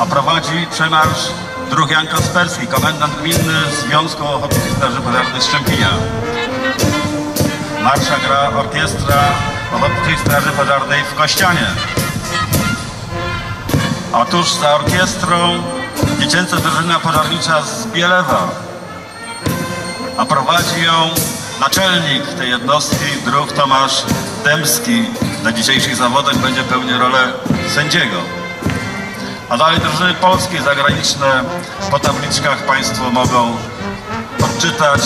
prowadzi przemarsz druh Jan Kasperski, komendant gminny Związku Ochotniczych Straży Pożarnych Szczępina. Marsza gra orkiestra Ochotniczej Straży Pożarnej w Kościanie. A tuż za orkiestrą dziecięca drużyna pożarnicza z Bielewa, a prowadzi ją naczelnik tej jednostki, druh Tomasz Dębski. Na dzisiejszych zawodach będzie pełnił rolę sędziego. A dalej drużyny polskie i zagraniczne po tabliczkach Państwo mogą odczytać.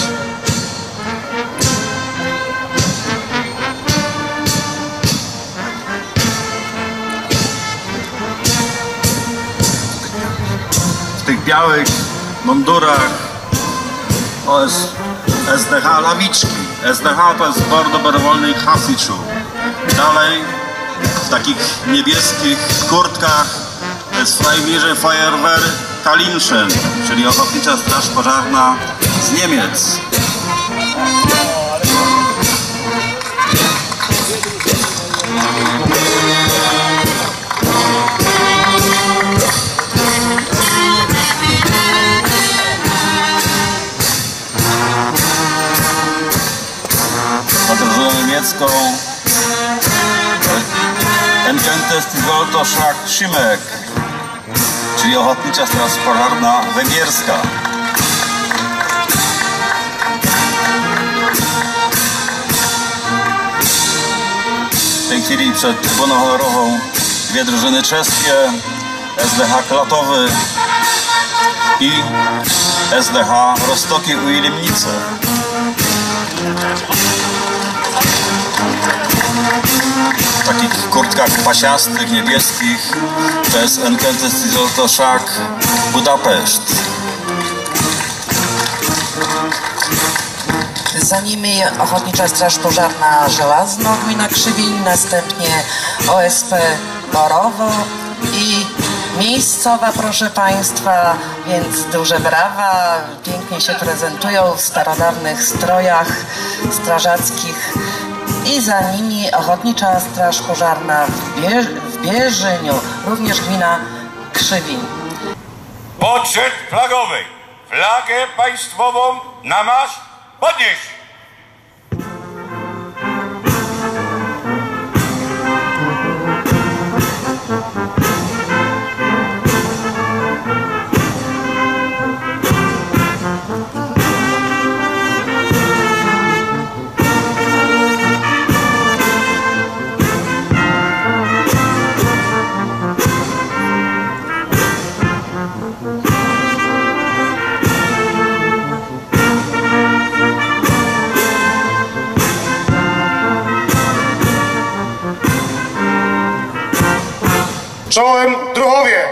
W tych białych mundurach SDH Lawiczki. SDH to jest Zbor Dobrowolnych Hasiczów. Dalej w takich niebieskich kurtkach to jest Freiwillige Feuerwehr Kalinschen, czyli Ochotnicza Straż Pożarna z Niemiec. Na drużynę niemiecką Ententes Tigolto Szlak Szymek, czyli Ochotnicza Straż Pożarna węgierska. W tej chwili przed trybuną honorową dwie drużyny czeskie, SDH Klatowy i SDH Rostoki Ujlimnice. W takich kurtkach pasiastych, niebieskich to jest Ententes Tigolto Szlak Budapeszt. Za nimi Ochotnicza Straż Pożarna Żelazno, gmina Krzywiń, następnie OSP Borowo i miejscowa, proszę Państwa, więc duże brawa, pięknie się prezentują w starodawnych strojach strażackich. I za nimi Ochotnicza Straż Pożarna w Bierzyniu, również gmina Krzywiń. Podszedł flagowy. Flagę państwową na marsz podnieść! Czołem druhowie!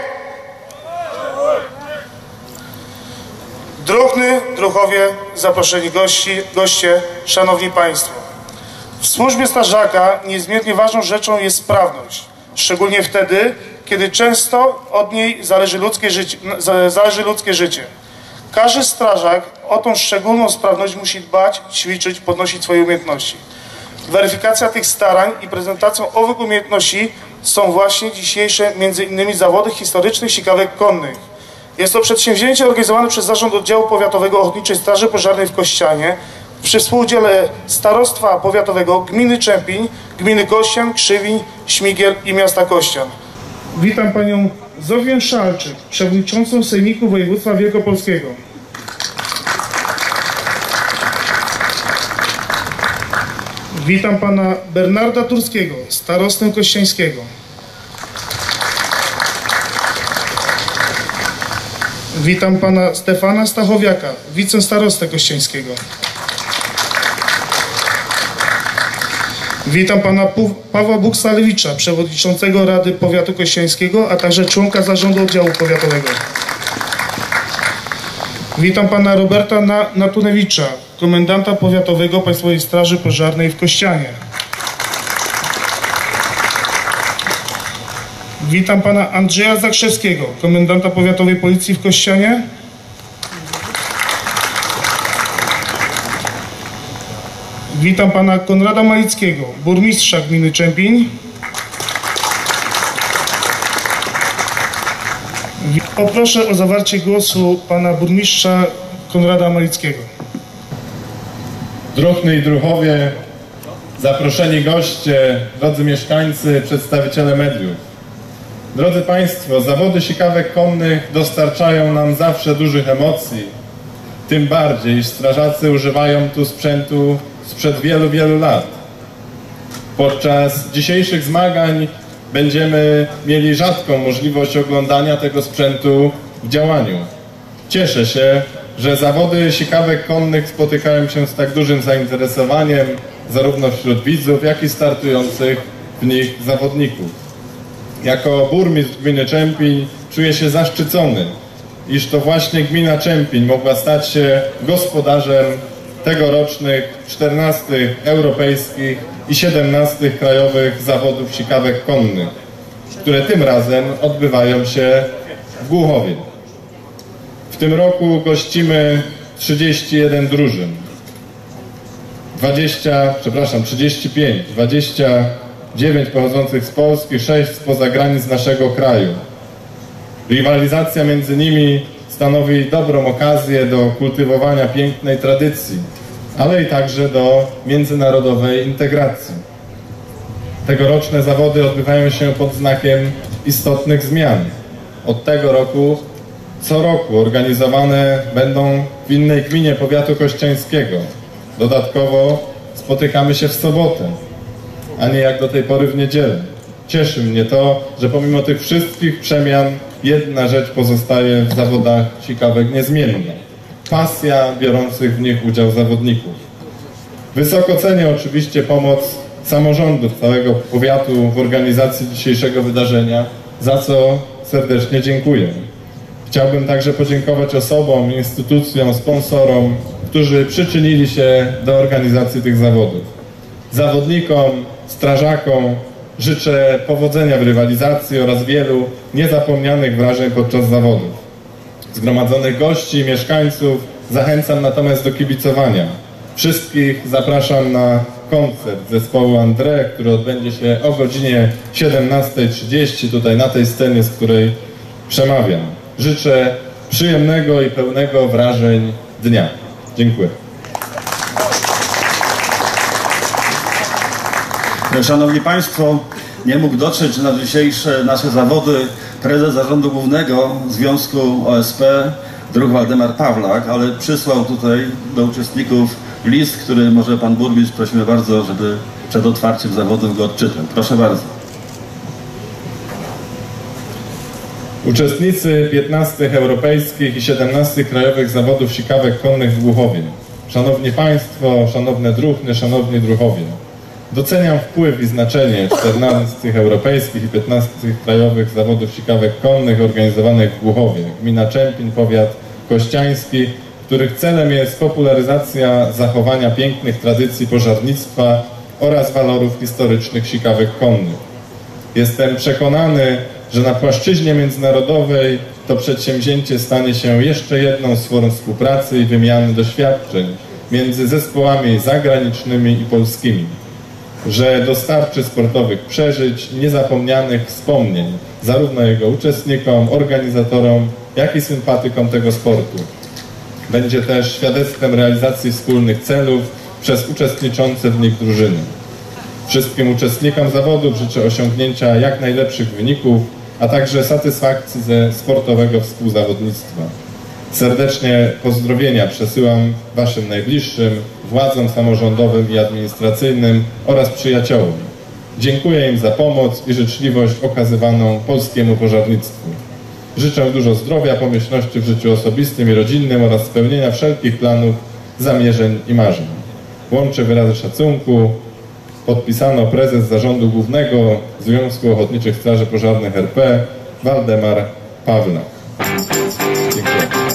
Druhny, druhowie, zaproszeni goście, szanowni państwo. W służbie strażaka niezmiernie ważną rzeczą jest sprawność. Szczególnie wtedy, kiedy często od niej zależy ludzkie życie. Każdy strażak o tą szczególną sprawność musi dbać, ćwiczyć, podnosić swoje umiejętności. Weryfikacja tych starań i prezentacją owych umiejętności są właśnie dzisiejsze m.in. zawody historycznych sikawek konnych. Jest to przedsięwzięcie organizowane przez Zarząd Oddziału Powiatowego Ochotniczej Straży Pożarnej w Kościanie przy współudziale Starostwa Powiatowego Gminy Czempiń, Gminy Kościan, Krzywiń, Śmigiel i miasta Kościan. Witam panią Zofię Szalczyk, przewodniczącą Sejmiku Województwa Wielkopolskiego. Witam pana Bernarda Turskiego, starostę kościańskiego. Witam pana Stefana Stachowiaka, wicestarostę kościańskiego. Witam pana Pawła Buksalewicza, przewodniczącego Rady Powiatu Kościańskiego, a także członka Zarządu Oddziału Powiatowego. Witam pana Roberta Natunewicza, komendanta powiatowego Państwowej Straży Pożarnej w Kościanie. Witam pana Andrzeja Zakrzewskiego, komendanta powiatowej Policji w Kościanie. Witam pana Konrada Malickiego, burmistrza gminy Czempiń. Poproszę o zawarcie głosu pana burmistrza Konrada Malickiego. Druhny i druhowie, zaproszeni goście, drodzy mieszkańcy, przedstawiciele mediów. Drodzy Państwo, zawody sikawek konnych dostarczają nam zawsze dużych emocji. Tym bardziej, iż strażacy używają tu sprzętu sprzed wielu, wielu lat. Podczas dzisiejszych zmagań będziemy mieli rzadką możliwość oglądania tego sprzętu w działaniu. Cieszę się, że zawody sikawek konnych spotykają się z tak dużym zainteresowaniem zarówno wśród widzów, jak i startujących w nich zawodników. Jako burmistrz gminy Czempiń czuję się zaszczycony, iż to właśnie gmina Czempiń mogła stać się gospodarzem tegorocznych 14 europejskich i 17 krajowych zawodów sikawek konnych, które tym razem odbywają się w Głuchowie. W tym roku gościmy 31 drużyn, 29 pochodzących z Polski, 6 spoza granic naszego kraju. Rywalizacja między nimi stanowi dobrą okazję do kultywowania pięknej tradycji, ale i także do międzynarodowej integracji. Tegoroczne zawody odbywają się pod znakiem istotnych zmian. Od tego roku co roku organizowane będą w innej gminie powiatu kościańskiego. Dodatkowo spotykamy się w sobotę, a nie jak do tej pory w niedzielę. Cieszy mnie to, że pomimo tych wszystkich przemian jedna rzecz pozostaje w zawodach sikawek niezmienna. Pasja biorących w nich udział zawodników. Wysoko cenię oczywiście pomoc samorządów całego powiatu w organizacji dzisiejszego wydarzenia, za co serdecznie dziękuję. Chciałbym także podziękować osobom, instytucjom, sponsorom, którzy przyczynili się do organizacji tych zawodów. Zawodnikom, strażakom życzę powodzenia w rywalizacji oraz wielu niezapomnianych wrażeń podczas zawodów. Zgromadzonych gości i mieszkańców zachęcam natomiast do kibicowania. Wszystkich zapraszam na koncert zespołu André, który odbędzie się o godzinie 17:30 tutaj na tej scenie, z której przemawiam. Życzę przyjemnego i pełnego wrażeń dnia. Dziękuję. Szanowni Państwo, nie mógł dotrzeć na dzisiejsze nasze zawody prezes Zarządu Głównego Związku OSP Druh Waldemar Pawlak, ale przysłał tutaj do uczestników list, który może Pan Burmistrz, prosimy bardzo, żeby przed otwarciem zawodów go odczytał. Proszę bardzo. Uczestnicy 15 europejskich i 17 krajowych zawodów sikawek konnych w Głuchowie. Szanowni Państwo, szanowne druhny, szanowni druhowie. Doceniam wpływ i znaczenie 14 europejskich i 15 krajowych zawodów sikawek konnych organizowanych w Głuchowie. Gmina Czempiń, powiat kościański, których celem jest popularyzacja zachowania pięknych tradycji pożarnictwa oraz walorów historycznych sikawek konnych. Jestem przekonany, że na płaszczyźnie międzynarodowej to przedsięwzięcie stanie się jeszcze jedną z form współpracy i wymiany doświadczeń między zespołami zagranicznymi i polskimi, że dostarczy sportowych przeżyć, niezapomnianych wspomnień zarówno jego uczestnikom, organizatorom, jak i sympatykom tego sportu. Będzie też świadectwem realizacji wspólnych celów przez uczestniczące w nich drużyny. Wszystkim uczestnikom zawodów życzę osiągnięcia jak najlepszych wyników, a także satysfakcji ze sportowego współzawodnictwa. Serdecznie pozdrowienia przesyłam Waszym najbliższym, władzom samorządowym i administracyjnym oraz przyjaciołom. Dziękuję im za pomoc i życzliwość okazywaną polskiemu pożarnictwu. Życzę dużo zdrowia, pomyślności w życiu osobistym i rodzinnym oraz spełnienia wszelkich planów, zamierzeń i marzeń. Łączę wyrazy szacunku. Podpisano prezes Zarządu Głównego Związku Ochotniczych Straży Pożarnych RP Waldemar Pawlak. Dziękuję.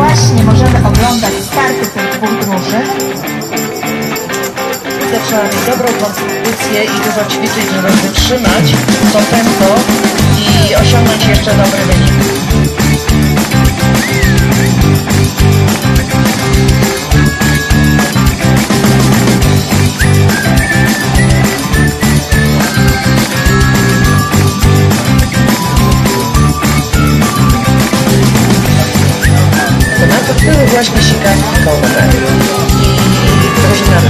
właśnie możemy oglądać starty tych dwóch drużyn. Trzeba mieć dobrą konstytucję i dużo ćwiczyć, żeby wytrzymać to tempo i osiągnąć jeszcze dobry wynik. To były właśnie sikawki konne i drużyna.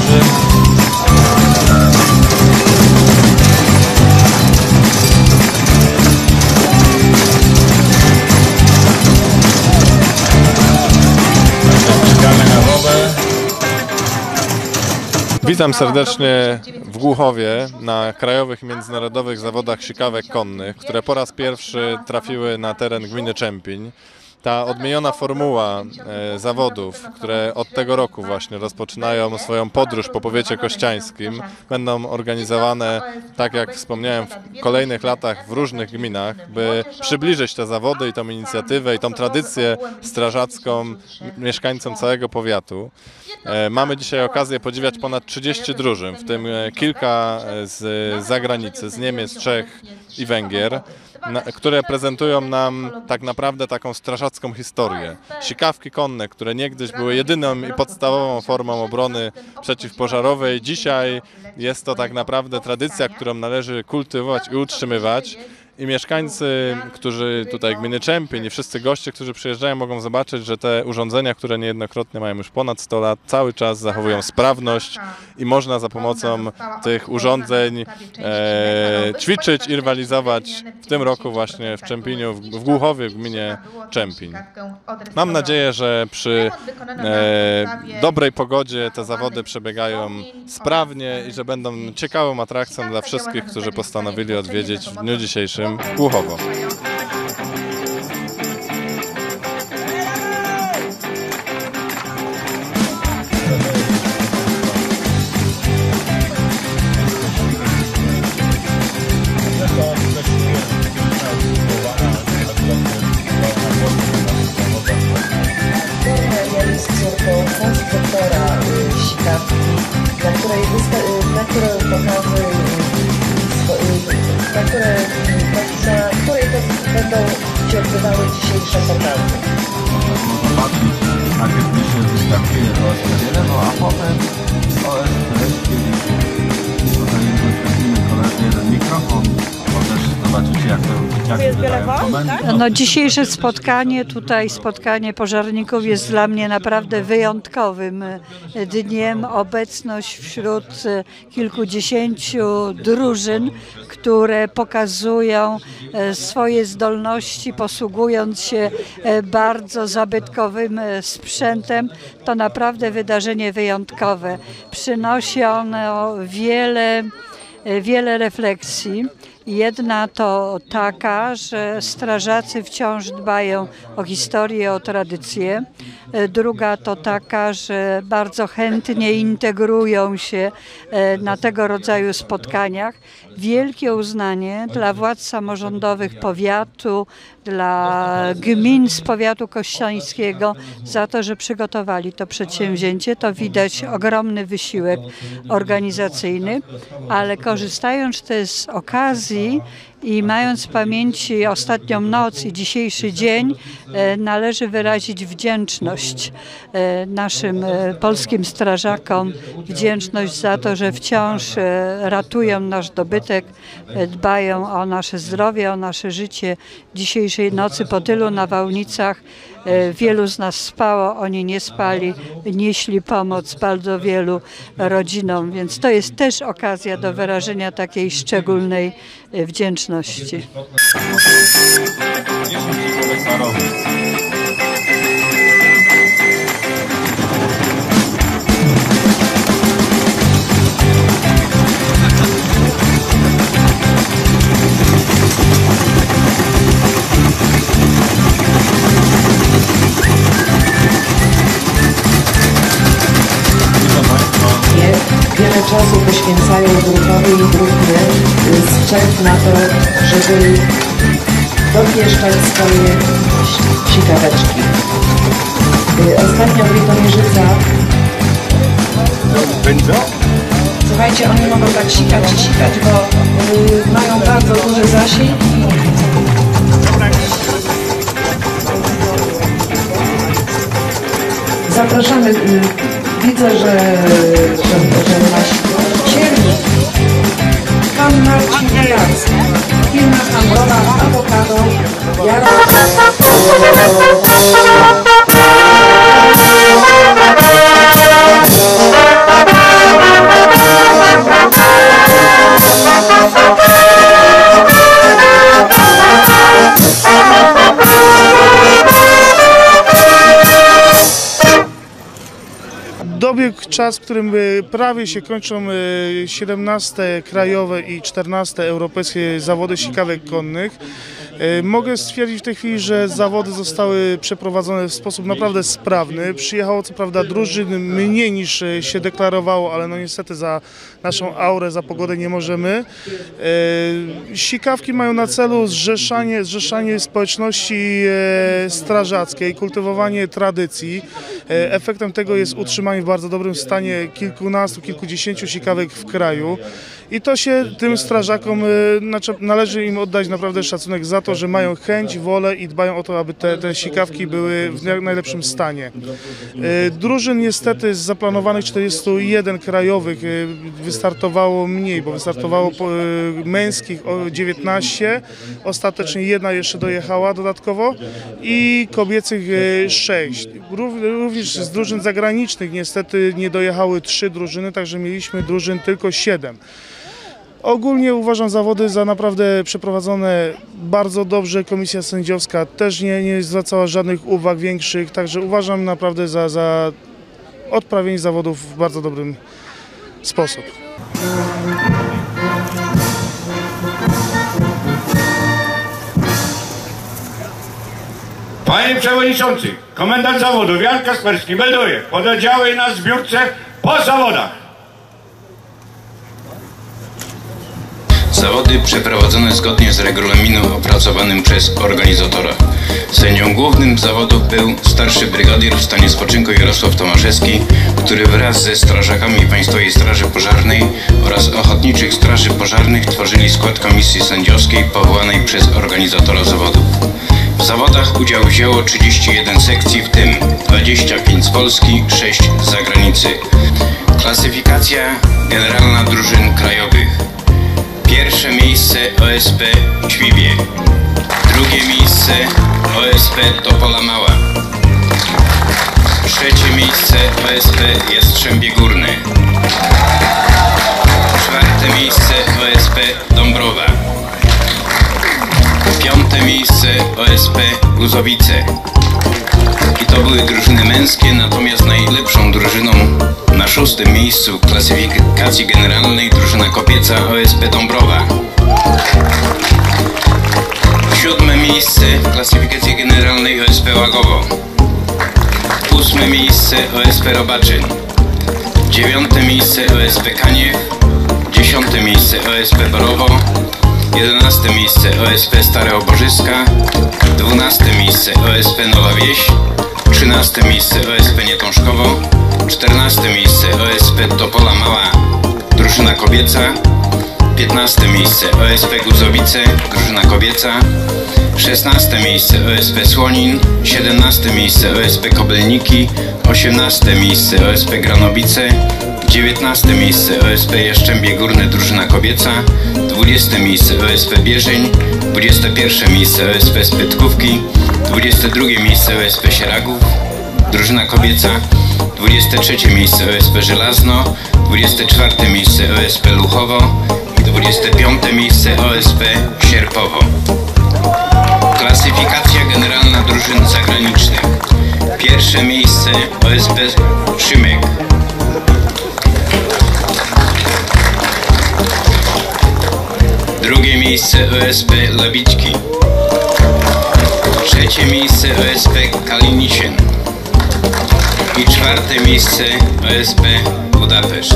Witam serdecznie w Głuchowie na krajowych i międzynarodowych zawodach sikawek konnych, które po raz pierwszy trafiły na teren gminy Czempiń. Ta odmieniona formuła zawodów, które od tego roku właśnie rozpoczynają swoją podróż po powiecie kościańskim, będą organizowane, tak jak wspomniałem, w kolejnych latach w różnych gminach, by przybliżyć te zawody i tą inicjatywę i tą tradycję strażacką mieszkańcom całego powiatu. Mamy dzisiaj okazję podziwiać ponad 30 drużyn, w tym kilka z zagranicy, z Niemiec, Czech i Węgier, które prezentują nam tak naprawdę taką strażacką historię. Sikawki konne, które niegdyś były jedyną i podstawową formą obrony przeciwpożarowej, dzisiaj jest to tak naprawdę tradycja, którą należy kultywować i utrzymywać. I mieszkańcy, którzy tutaj gminy Czempiń i wszyscy goście, którzy przyjeżdżają, mogą zobaczyć, że te urządzenia, które niejednokrotnie mają już ponad 100 lat, cały czas zachowują sprawność i można za pomocą tych urządzeń ćwiczyć i rywalizować w tym roku właśnie w Czempieniu, w Głuchowie, w gminie Czempiń. Mam nadzieję, że przy dobrej pogodzie te zawody przebiegają sprawnie i że będą ciekawą atrakcją dla wszystkich, którzy postanowili odwiedzić w dniu dzisiejszym Głuchowo. Jest córką konstruktora sikawki, na której pokazy, na której będą się odbywały dzisiejsze pokazy. Zobaczyć, najpierw się występuje OSP, no a potem OSP, kiedy tutaj dostępimy koledzy jeden mikrofon, bo też zobaczycie, jak wydają komendy. No, dzisiejsze spotkanie tutaj, spotkanie pożarników jest dla mnie naprawdę wyjątkowym dniem. Obecność wśród kilkudziesięciu drużyn, które pokazują swoje zdolności, posługując się bardzo zabytkowym sprzętem. To naprawdę wydarzenie wyjątkowe. Przynosi ono wiele refleksji. Jedna to taka, że strażacy wciąż dbają o historię, o tradycję. Druga to taka, że bardzo chętnie integrują się na tego rodzaju spotkaniach. Wielkie uznanie dla władz samorządowych powiatu, dla gmin z powiatu kościańskiego za to, że przygotowali to przedsięwzięcie. To widać ogromny wysiłek organizacyjny, ale korzystając też z okazji i mając w pamięci ostatnią noc i dzisiejszy dzień, należy wyrazić wdzięczność naszym polskim strażakom, wdzięczność za to, że wciąż ratują nasz dobytek, dbają o nasze zdrowie, o nasze życie. Dzisiejszej nocy po tylu nawałnicach wielu z nas spało, oni nie spali, nieśli pomoc bardzo wielu rodzinom, więc to jest też okazja do wyrażenia takiej szczególnej wdzięczności. Wiele czasu poświęcają druhowie i druhny z Czech na to, żeby dopieszczać swoje sikaweczki. Ostatnio Brytomierzyca. Słuchajcie, oni mogą tak sikać, bo mają bardzo duży zasięg. Zapraszamy. Widzę, że nasz ciernik, pan Marcin Jarski, firma handlowa awokado, Dobiegł czas, w którym prawie się kończą 17 krajowe i 14 europejskie zawody sikawek konnych. Mogę stwierdzić w tej chwili, że zawody zostały przeprowadzone w sposób naprawdę sprawny. Przyjechało co prawda drużyn mniej niż się deklarowało, ale no niestety za naszą aurę, za pogodę nie możemy. Sikawki mają na celu zrzeszanie społeczności strażackiej, kultywowanie tradycji. Efektem tego jest utrzymanie w bardzo dobrym stanie kilkunastu, kilkudziesięciu sikawek w kraju. I to się tym strażakom, należy im oddać naprawdę szacunek za to, że mają chęć, wolę i dbają o to, aby te sikawki były w najlepszym stanie. Drużyn niestety z zaplanowanych 41 krajowych wystartowało mniej, bo wystartowało męskich 19, ostatecznie jedna jeszcze dojechała dodatkowo i kobiecych 6. Również z drużyn zagranicznych niestety nie dojechały 3 drużyny, także mieliśmy drużyn tylko 7. Ogólnie uważam zawody za naprawdę przeprowadzone bardzo dobrze. Komisja sędziowska też nie zwracała żadnych uwag większych, także uważam naprawdę za odprawienie zawodów w bardzo dobrym sposób. Panie Przewodniczący, komendant zawodów Jan Kasperski melduje pododdziały na zbiórce po zawodach. Zawody przeprowadzone zgodnie z regulaminem opracowanym przez organizatora. Sędzią głównym zawodów był starszy brygadier w stanie spoczynku Jarosław Tomaszewski, który wraz ze strażakami Państwowej Straży Pożarnej oraz Ochotniczych Straży Pożarnych tworzyli skład komisji sędziowskiej powołanej przez organizatora zawodów. W zawodach udział wzięło 31 sekcji, w tym 25 z Polski, 6 z zagranicy. Klasyfikacja generalna drużyn krajowych. Pierwsze miejsce OSP Ćwiwie. Drugie miejsce OSP Topola Mała. Trzecie miejsce OSP Jastrzębie Górne. Czwarte miejsce OSP Dąbrowa. Piąte miejsce OSP Guzowice. I to były drużyny męskie, natomiast najlepszą drużyną na 6. miejscu w klasyfikacji generalnej drużyna kobieca OSP Dąbrowa. 7. miejsce w klasyfikacji generalnej OSP Łagowo. 8. miejsce OSP Robaczyn. 9. miejsce OSP Kaniew. 10. miejsce OSP Borowo. 11. miejsce OSP Stare Oborzyska. 12. miejsce OSP Nowa Wieś. 13. miejsce OSP Nietążkowo. 14. miejsce OSP Topola Mała, drużyna kobieca. 15. miejsce OSP Guzowice, drużyna kobieca. 16. miejsce OSP Słonin. 17. miejsce OSP Kobylniki. 18. miejsce OSP Granobice. 19. miejsce OSP Jastrzębie Górne, drużyna kobieca. 20. miejsce OSP Bierzeń. 21. miejsce OSP Spytkówki. 22. miejsce OSP Sieragów, drużyna kobieca. 23. miejsce OSP Żelazno. 24. miejsce OSP Luchowo i 25. miejsce OSP Sierpowo. Klasyfikacja generalna drużyn zagranicznych. Pierwsze miejsce OSP Szymek. Drugie miejsce OSP Labiczki. Trzecie miejsce OSP Kalinisien. I 4. miejsce OSP Budapeszt.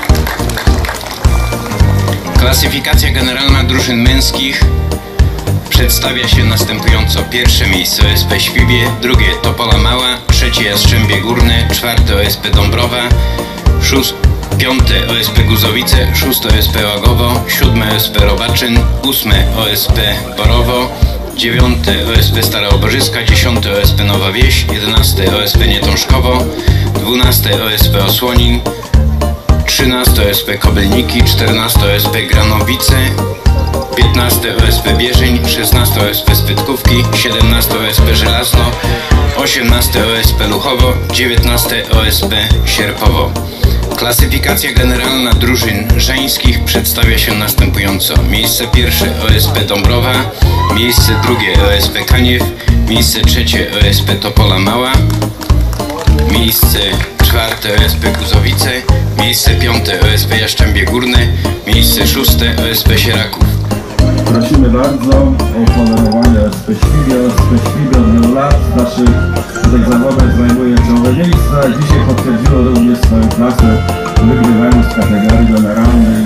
Klasyfikacja generalna drużyn męskich. przedstawia się następująco. Pierwsze miejsce OSP Świbie, drugie Topola Mała, trzecie Jastrzębie Górne, czwarte OSP Dąbrowa, piąte OSP Guzowice, szóste OSP Łagowo, siódme OSP Robaczyn, ósme OSP Borowo, dziewiąte OSP Stara Oborzyska, dziesiąte OSP Nowa Wieś, 11 OSP Nietążkowo, 12 OSP Osłonin, 13 OSP Kobylniki, 14 OSP Granowice, 15 OSP Bierzeń, 16 OSP Spytkówki, 17 OSP Żelazno, 18 OSP Luchowo, 19 OSP Sierpowo. Klasyfikacja generalna drużyn żeńskich przedstawia się następująco. Miejsce pierwsze OSP Dąbrowa, miejsce drugie OSP Kaniew, miejsce trzecie OSP Topola Mała, miejsce czwarte OSP Guzowice, miejsce piąte OSP Jastrzębie Górne, miejsce szóste OSP Sieraków. Prosimy bardzo o honorowanie OSP Świbie. OSP Świbie od wielu lat w naszych tutaj zawodach zajmuje czołowe miejsca. Dzisiaj potwierdziło również swoją klasę, wygrywając w kategorii generalnej,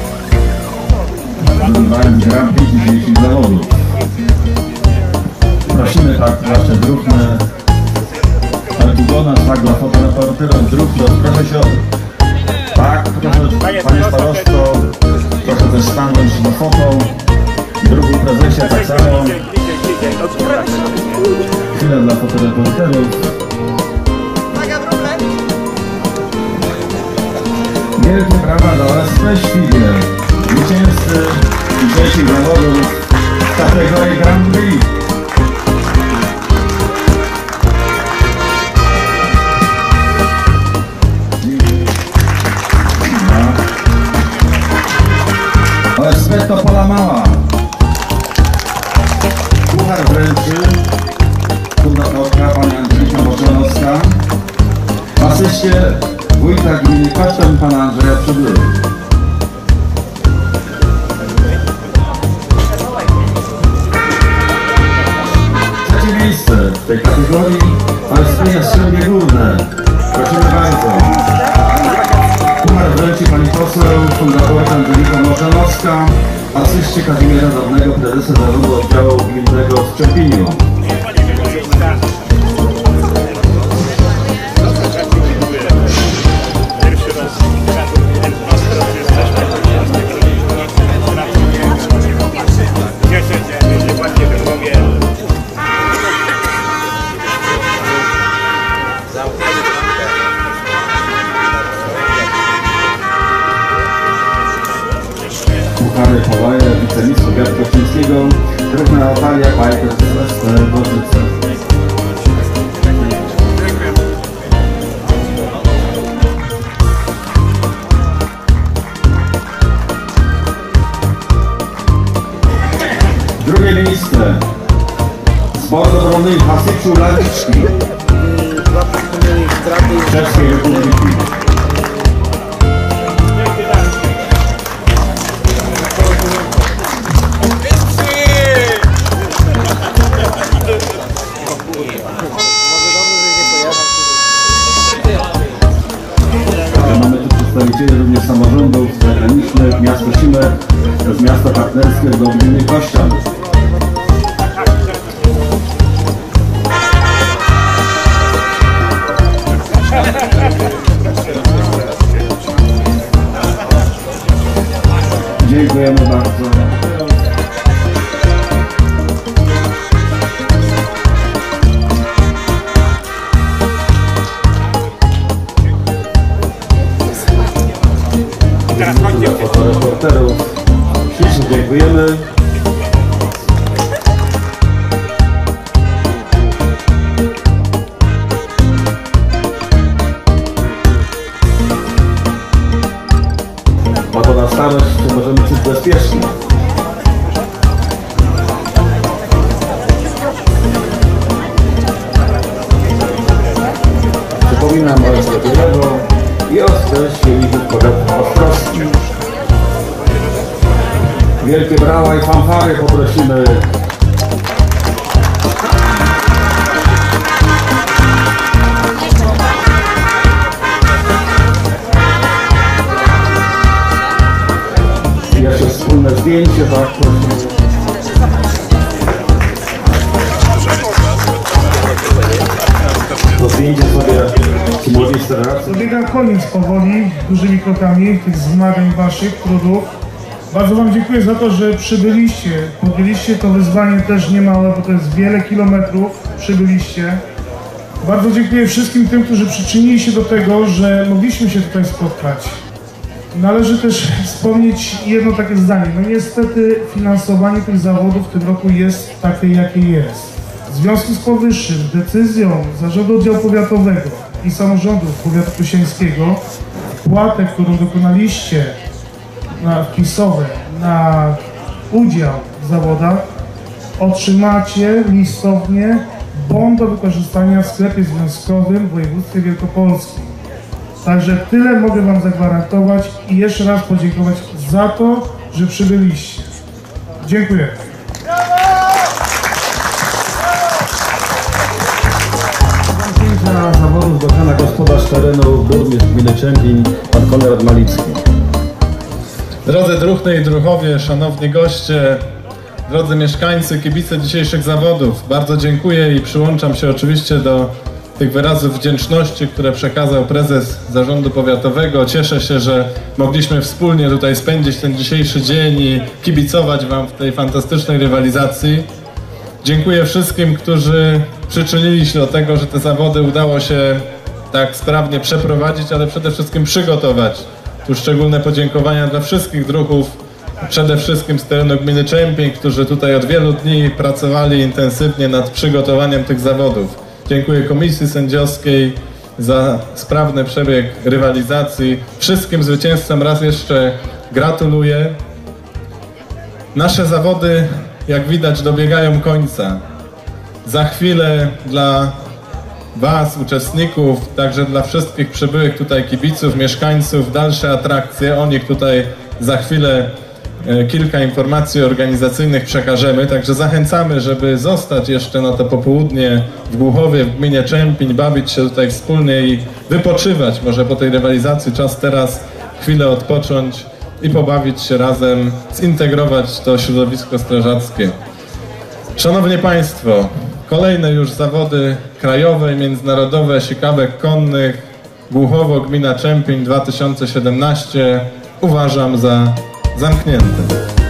zdobywając Grand Prix dzisiejszych zawodów. Prosimy tak, nasze druhny Artugona, tak dla fotoreporterów, druhno, proszę się tak, proszę panie starosto, proszę też stanąć na foto. Drugi prezesie tak samo. Chwilę dla fotoreporterów. Wielkie brawa dla OSP Świbie, zwycięzcy dzisiejszych zawodów w kategorii Grand Prix. OSP Topola Mała. Puchar wręczy fundatorka pani Andrzejka Boczanowska, asyście wójta gminy Kosztem pana Andrzeja Przybyły. Trzecie miejsce w tej kategorii OSP Jastrzębie Górne. Prosimy bardzo. Puchar wręczy pani poseł fundatorka Andrzejka Boczanowska, asyście Kazimierza Dawnego, prezesa zarządu oddziału gminnego w Czepiniu. Puchary Połaje, wicemistrz powiatu kościńskiego, druhna Natalia Pajter z OSP Gorzyce. Drugie miejsce. Zbor Obrony Hasyczu Lawiczki Czeskiej Republiki. Mamy tu przedstawicieli również samorządów zagranicznych, miasto Simek, to jest miasto partnerskie do gminy Kościan. Dziękujemy bardzo. Dla fotoreporterów ślicznie dziękujemy. Bo to na starość możemy czuć bezpiecznie. Przypominam o OSP Bielewo i OSP Świelików powiatu ostrowskim. Wielkie brawa i fanfary poprosimy. Jeszcze wspólne zdjęcie, tak prosimy. zdjęcie sobie z młodej strażacy. Dobiega koniec powoli, dużymi krokami tych zmagań waszych, trudów. Bardzo wam dziękuję za to, że przybyliście. Podjęliście to wyzwanie też niemałe, bo to jest wiele kilometrów. Przybyliście. Bardzo dziękuję wszystkim tym, którzy przyczynili się do tego, że mogliśmy się tutaj spotkać. Należy też wspomnieć jedno takie zdanie. No niestety finansowanie tych zawodów w tym roku jest takie, jakie jest. W związku z powyższym decyzją Zarządu Oddziału Powiatowego i Samorządu Powiatu Płociańskiego wpłatę, którą dokonaliście wpisowe na udział w zawodach, otrzymacie listownie bon do wykorzystania w sklepie związkowym w województwie wielkopolskim. Także tyle mogę wam zagwarantować i jeszcze raz podziękować za to, że przybyliście. Dziękuję. Zamknięcia zawodów dokona gospodarz terenu burmistrz gminy Czempiń, pan Konrad Malicki. Drodzy druhny i druhowie, szanowni goście, drodzy mieszkańcy, kibice dzisiejszych zawodów, bardzo dziękuję i przyłączam się oczywiście do tych wyrazów wdzięczności, które przekazał prezes Zarządu Powiatowego. Cieszę się, że mogliśmy wspólnie tutaj spędzić ten dzisiejszy dzień i kibicować wam w tej fantastycznej rywalizacji. Dziękuję wszystkim, którzy przyczynili się do tego, że te zawody udało się tak sprawnie przeprowadzić, ale przede wszystkim przygotować. Tu szczególne podziękowania dla wszystkich druhów, przede wszystkim z terenu gminy Czempiń, którzy tutaj od wielu dni pracowali intensywnie nad przygotowaniem tych zawodów. Dziękuję komisji sędziowskiej za sprawny przebieg rywalizacji. Wszystkim zwycięzcom raz jeszcze gratuluję. Nasze zawody, jak widać, dobiegają końca. Za chwilę dla was, uczestników, także dla wszystkich przybyłych tutaj kibiców, mieszkańców, dalsze atrakcje. O nich tutaj za chwilę kilka informacji organizacyjnych przekażemy, także zachęcamy, żeby zostać jeszcze na to popołudnie w Głuchowie, w gminie Czempiń, bawić się tutaj wspólnie i wypoczywać. Może po tej rywalizacji czas teraz chwilę odpocząć i pobawić się razem, zintegrować to środowisko strażackie. Szanowni Państwo, kolejne już zawody krajowe i międzynarodowe sikawek konnych Głuchowo, gmina Czempiń 2017 uważam za zamknięte.